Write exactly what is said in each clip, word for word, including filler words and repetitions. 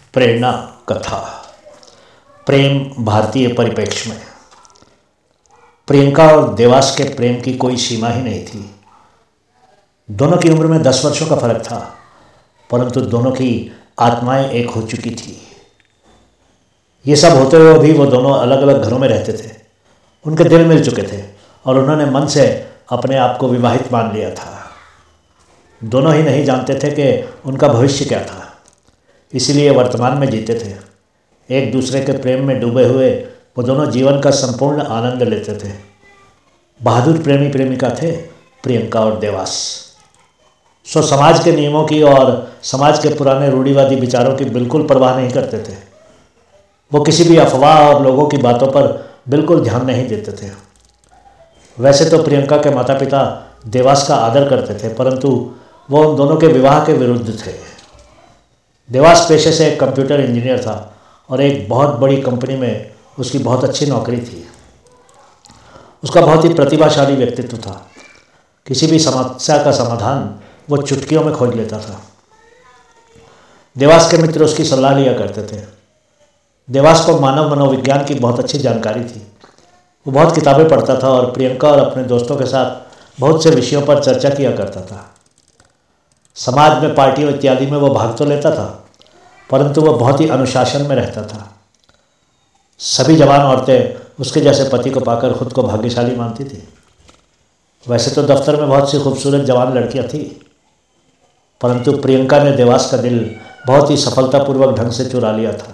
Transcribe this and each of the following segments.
प्रेरणा कथा। प्रेम भारतीय परिप्रेक्ष्य में। प्रियंका और देवास के प्रेम की कोई सीमा ही नहीं थी। दोनों की उम्र में दस वर्षों का फर्क था, परंतु दोनों की आत्माएं एक हो चुकी थी। ये सब होते हुए भी वो दोनों अलग अलग घरों में रहते थे। उनके दिल मिल चुके थे और उन्होंने मन से अपने आप को विवाहित मान लिया था। दोनों ही नहीं जानते थे कि उनका भविष्य क्या था, इसीलिए वर्तमान में जीते थे। एक दूसरे के प्रेम में डूबे हुए वो दोनों जीवन का संपूर्ण आनंद लेते थे। बहादुर प्रेमी प्रेमिका थे प्रियंका और देवास। सो समाज के नियमों की और समाज के पुराने रूढ़िवादी विचारों की बिल्कुल परवाह नहीं करते थे। वो किसी भी अफवाह और लोगों की बातों पर बिल्कुल ध्यान नहीं देते थे। वैसे तो प्रियंका के माता पिता देवास का आदर करते थे, परंतु वो उन दोनों के विवाह के विरुद्ध थे। देवास पेशे से एक कंप्यूटर इंजीनियर था और एक बहुत बड़ी कंपनी में उसकी बहुत अच्छी नौकरी थी। उसका बहुत ही प्रतिभाशाली व्यक्तित्व था। किसी भी समस्या का समाधान वो चुटकियों में खोज लेता था। देवास के मित्र उसकी सलाह लिया करते थे। देवास को मानव मनोविज्ञान की बहुत अच्छी जानकारी थी। वो बहुत किताबें पढ़ता था और प्रियंका और अपने दोस्तों के साथ बहुत से विषयों पर चर्चा किया करता था। समाज में पार्टियों इत्यादि में वो भाग तो लेता था, परंतु वो बहुत ही अनुशासन में रहता था। सभी जवान औरतें उसके जैसे पति को पाकर खुद को भाग्यशाली मानती थी। वैसे तो दफ्तर में बहुत सी खूबसूरत जवान लड़कियां थीं, परंतु प्रियंका ने देवास का दिल बहुत ही सफलतापूर्वक ढंग से चुरा लिया था।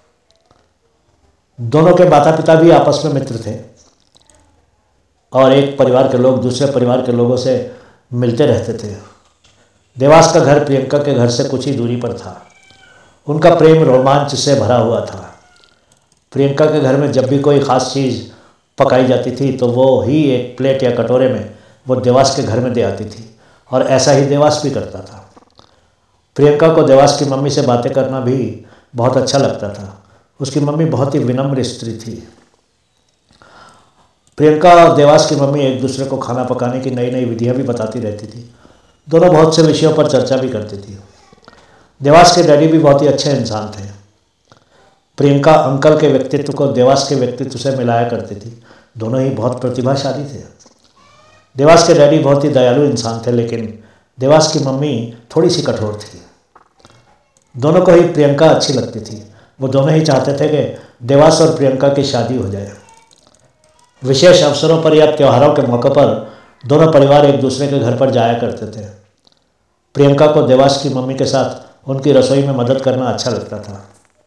दोनों के माता पिता भी आपस में मित्र थे और एक परिवार के लोग दूसरे परिवार के लोगों से मिलते रहते थे। देवास का घर प्रियंका के घर से कुछ ही दूरी पर था। उनका प्रेम रोमांच से भरा हुआ था। प्रियंका के घर में जब भी कोई ख़ास चीज़ पकाई जाती थी तो वो ही एक प्लेट या कटोरे में वो देवास के घर में दे आती थी, और ऐसा ही देवास भी करता था। प्रियंका को देवास की मम्मी से बातें करना भी बहुत अच्छा लगता था। उसकी मम्मी बहुत ही विनम्र स्त्री थी। प्रियंका और देवास की मम्मी एक दूसरे को खाना पकाने की नई नई विधियाँ भी बताती रहती थी। दोनों बहुत से विषयों पर चर्चा भी करती थी। देवास के डैडी भी बहुत ही अच्छे इंसान थे। प्रियंका अंकल के व्यक्तित्व को देवास के व्यक्तित्व से मिलाया करती थी। दोनों ही बहुत प्रतिभाशाली थे। देवास के डैडी बहुत ही दयालु इंसान थे, लेकिन देवास की मम्मी थोड़ी सी कठोर थी। दोनों को ही प्रियंका अच्छी लगती थी। वो दोनों ही चाहते थे कि देवास और प्रियंका की शादी हो जाए। विशेष अवसरों पर या त्योहारों के मौक़ों पर दोनों परिवार एक दूसरे के घर पर जाया करते थे। प्रियंका को देवास की मम्मी के साथ उनकी रसोई में मदद करना अच्छा लगता था।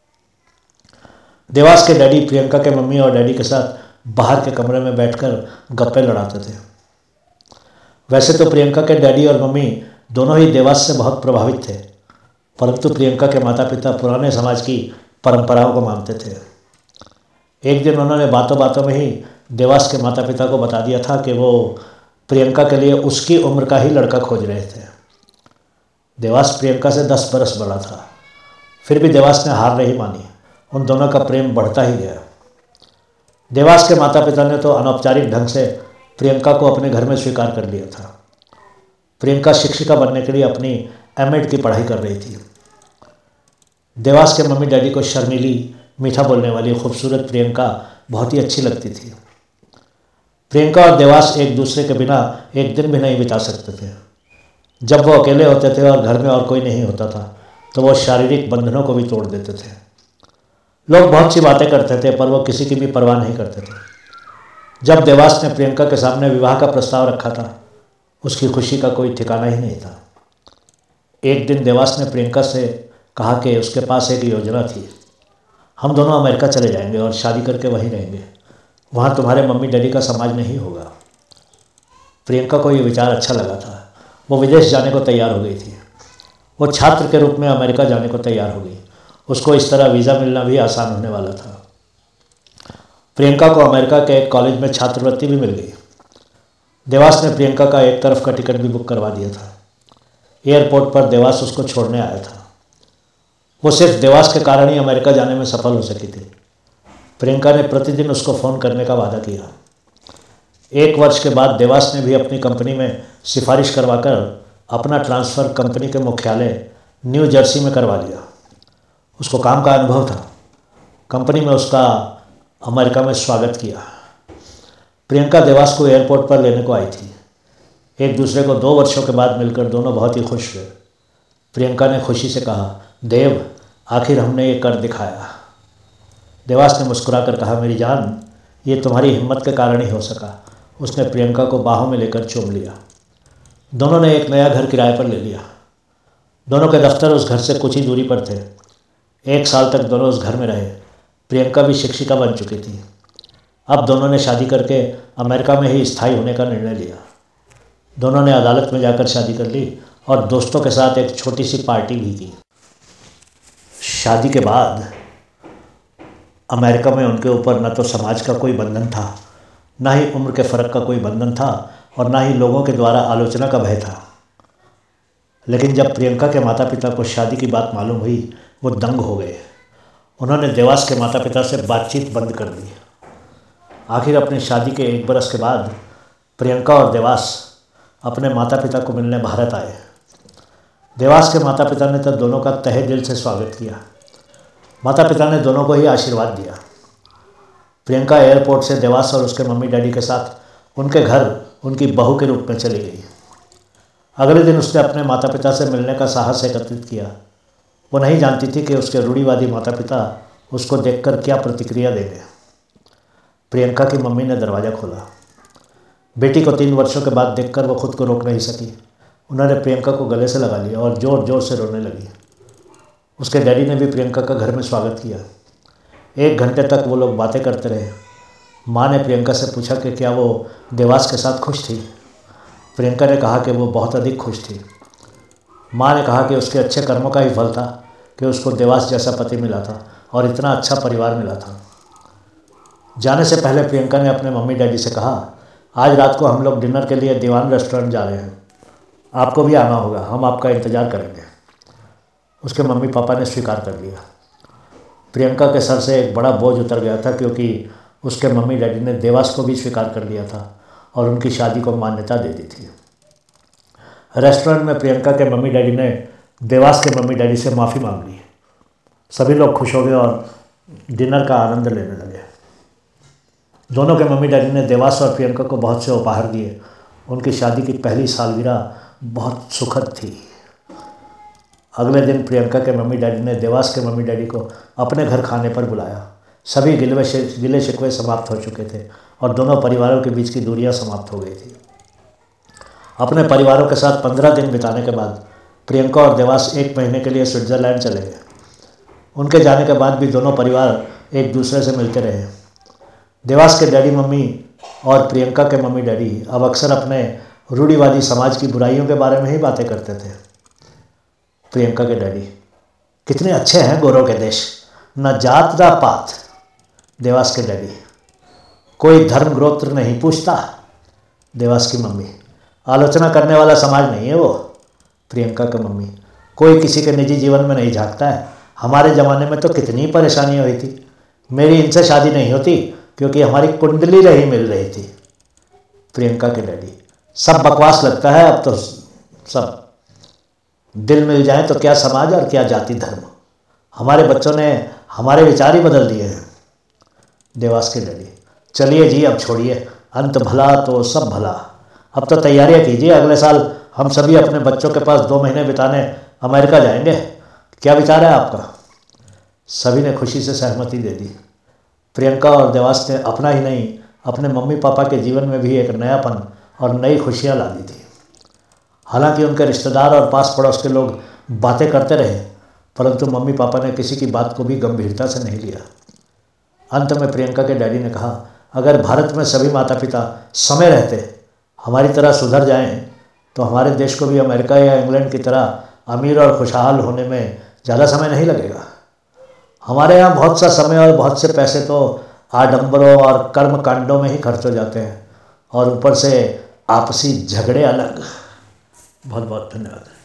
देवास के डैडी प्रियंका के मम्मी और डैडी के साथ बाहर के कमरे में बैठकर गप्पे लड़ाते थे। वैसे तो प्रियंका के डैडी और मम्मी दोनों ही देवास से बहुत प्रभावित थे, परंतु प्रियंका के माता पिता पुराने समाज की परंपराओं को मानते थे। एक दिन उन्होंने बातों बातों में ही देवास के माता पिता को बता दिया था कि वो प्रियंका के लिए उसकी उम्र का ही लड़का खोज रहे थे। देवास प्रियंका से दस बरस बड़ा था, फिर भी देवास ने हार नहीं मानी। उन दोनों का प्रेम बढ़ता ही गया। देवास के माता पिता ने तो अनौपचारिक ढंग से प्रियंका को अपने घर में स्वीकार कर लिया था। प्रियंका शिक्षिका बनने के लिए अपनी एम एड की पढ़ाई कर रही थी। देवास के मम्मी डैडी को शर्मीली, मीठा बोलने वाली खूबसूरत प्रियंका बहुत ही अच्छी लगती थी। प्रियंका और देवास एक दूसरे के बिना एक दिन भी नहीं बिता सकते थे। जब वो अकेले होते थे और घर में और कोई नहीं होता था तो वो शारीरिक बंधनों को भी तोड़ देते थे। लोग बहुत सी बातें करते थे, पर वो किसी की भी परवाह नहीं करते थे। जब देवास ने प्रियंका के सामने विवाह का प्रस्ताव रखा था, उसकी खुशी का कोई ठिकाना ही नहीं था। एक दिन देवास ने प्रियंका से कहा कि उसके पास एक योजना थी। हम दोनों अमेरिका चले जाएंगे और शादी करके वहीं रहेंगे। वहाँ तुम्हारे मम्मी डैडी का समाज नहीं होगा। प्रियंका को ये विचार अच्छा लगा था। वो विदेश जाने को तैयार हो गई थी। वो छात्र के रूप में अमेरिका जाने को तैयार हो गई। उसको इस तरह वीज़ा मिलना भी आसान होने वाला था। प्रियंका को अमेरिका के एक कॉलेज में छात्रवृत्ति भी मिल गई। देवास ने प्रियंका का एक तरफ का टिकट भी बुक करवा दिया था। एयरपोर्ट पर देवास उसको छोड़ने आया था। वो सिर्फ देवास के कारण ही अमेरिका जाने में सफल हो सकी थी। प्रियंका ने प्रतिदिन उसको फ़ोन करने का वादा किया। एक वर्ष के बाद देवास ने भी अपनी कंपनी में सिफारिश करवाकर अपना ट्रांसफ़र कंपनी के मुख्यालय न्यू जर्सी में करवा लिया। उसको काम का अनुभव था। कंपनी में उसका अमेरिका में स्वागत किया। प्रियंका देवास को एयरपोर्ट पर लेने को आई थी। एक दूसरे को दो वर्षों के बाद मिलकर दोनों बहुत ही खुश हुए। प्रियंका ने खुशी से कहा, देव, आखिर हमने ये कर दिखाया। देवास ने मुस्कुराकर कहा, मेरी जान, ये तुम्हारी हिम्मत के कारण ही हो सका। उसने प्रियंका को बाहों में लेकर चूम लिया। दोनों ने एक नया घर किराए पर ले लिया। दोनों के दफ्तर उस घर से कुछ ही दूरी पर थे। एक साल तक दोनों उस घर में रहे। प्रियंका भी शिक्षिका बन चुकी थी। अब दोनों ने शादी करके अमेरिका में ही स्थायी होने का निर्णय लिया। दोनों ने अदालत में जाकर शादी कर ली और दोस्तों के साथ एक छोटी सी पार्टी भी की। शादी के बाद अमेरिका में उनके ऊपर न तो समाज का कोई बंधन था, ना ही उम्र के फ़र्क का कोई बंधन था और ना ही लोगों के द्वारा आलोचना का भय था। लेकिन जब प्रियंका के माता पिता को शादी की बात मालूम हुई, वो दंग हो गए। उन्होंने देवास के माता पिता से बातचीत बंद कर दी। आखिर अपनी शादी के एक बरस के बाद प्रियंका और देवास अपने माता पिता को मिलने भारत आए। देवास के माता पिता ने तो दोनों का तहे दिल से स्वागत किया। माता पिता ने दोनों को ही आशीर्वाद दिया। प्रियंका एयरपोर्ट से देवास और उसके मम्मी डैडी के साथ उनके घर उनकी बहू के रूप में चली गई। अगले दिन उसने अपने माता पिता से मिलने का साहस एकत्रित किया। वो नहीं जानती थी कि उसके रूढ़िवादी माता पिता उसको देखकर क्या प्रतिक्रिया देंगे। प्रियंका की मम्मी ने दरवाज़ा खोला। बेटी को तीन वर्षों के बाद देखकर वो खुद को रोक नहीं सकी। उन्होंने प्रियंका को गले से लगा लिया और ज़ोर ज़ोर से रोने लगी। उसके डैडी ने भी प्रियंका का घर में स्वागत किया। एक घंटे तक वो लोग बातें करते रहे। माँ ने प्रियंका से पूछा कि क्या वो देवास के साथ खुश थी। प्रियंका ने कहा कि वो बहुत अधिक खुश थी। माँ ने कहा कि उसके अच्छे कर्मों का ही फल था कि उसको देवास जैसा पति मिला था और इतना अच्छा परिवार मिला था। जाने से पहले प्रियंका ने अपने मम्मी डैडी से कहा, आज रात को हम लोग डिनर के लिए दीवान रेस्टोरेंट जा रहे हैं, आपको भी आना होगा, हम आपका इंतज़ार करेंगे। उसके मम्मी पापा ने स्वीकार कर लिया। प्रियंका के सर से एक बड़ा बोझ उतर गया था, क्योंकि उसके मम्मी डैडी ने देवास को भी स्वीकार कर लिया था और उनकी शादी को मान्यता दे दी थी। रेस्टोरेंट में प्रियंका के मम्मी डैडी ने देवास के मम्मी डैडी से माफ़ी मांग ली। सभी लोग खुश हो गए और डिनर का आनंद लेने लगे। दोनों के मम्मी डैडी ने देवास और प्रियंका को बहुत से उपहार दिए। उनकी शादी की पहली सालगिरह बहुत सुखद थी। अगले दिन प्रियंका के मम्मी डैडी ने देवास के मम्मी डैडी को अपने घर खाने पर बुलाया। सभी गिले गिले शिकवे समाप्त हो चुके थे और दोनों परिवारों के बीच की दूरियां समाप्त हो गई थी। अपने परिवारों के साथ पंद्रह दिन बिताने के बाद प्रियंका और देवास एक महीने के लिए स्विट्ज़रलैंड चले गए। उनके जाने के बाद भी दोनों परिवार एक दूसरे से मिलते रहे। देवास के डैडी मम्मी और प्रियंका के मम्मी डैडी अब अक्सर अपने रूढ़िवादी समाज की बुराइयों के बारे में ही बातें करते थे। प्रियंका के डैडी, कितने अच्छे हैं गोरों के देश, न जात न पात। देवास के डैडी, कोई धर्म गोत्र नहीं पूछता। देवास की मम्मी, आलोचना करने वाला समाज नहीं है वो। प्रियंका की मम्मी, कोई किसी के निजी जीवन में नहीं झांकता है। हमारे ज़माने में तो कितनी परेशानियाँ हुई थी। मेरी इनसे शादी नहीं होती क्योंकि हमारी कुंडली नहीं मिल रही थी। प्रियंका के डैडी, सब बकवास लगता है अब तो। सब दिल मिल जाए तो क्या समाज और क्या जाति धर्म। हमारे बच्चों ने हमारे विचार ही बदल दिए हैं। देवास के डैडी, चलिए जी अब छोड़िए, अंत भला तो सब भला। अब तो तैयारियां कीजिए, अगले साल हम सभी अपने बच्चों के पास दो महीने बिताने अमेरिका जाएंगे। क्या विचार है आपका? सभी ने खुशी से सहमति दे दी। प्रियंका और देवास ने अपना ही नहीं, अपने मम्मी पापा के जीवन में भी एक नयापन और नई खुशियाँ ला दी थी। हालांकि उनके रिश्तेदार और पास पड़ोस के लोग बातें करते रहे, परंतु मम्मी पापा ने किसी की बात को भी गंभीरता से नहीं लिया। अंत में प्रियंका के डैडी ने कहा, अगर भारत में सभी माता पिता समय रहते हमारी तरह सुधर जाएं, तो हमारे देश को भी अमेरिका या इंग्लैंड की तरह अमीर और खुशहाल होने में ज़्यादा समय नहीं लगेगा। हमारे यहाँ बहुत सा समय और बहुत से पैसे तो आडंबरों और कर्म कांडों में ही खर्च हो जाते हैं, और ऊपर से आपसी झगड़े अलग। बहुत बहुत धन्यवाद।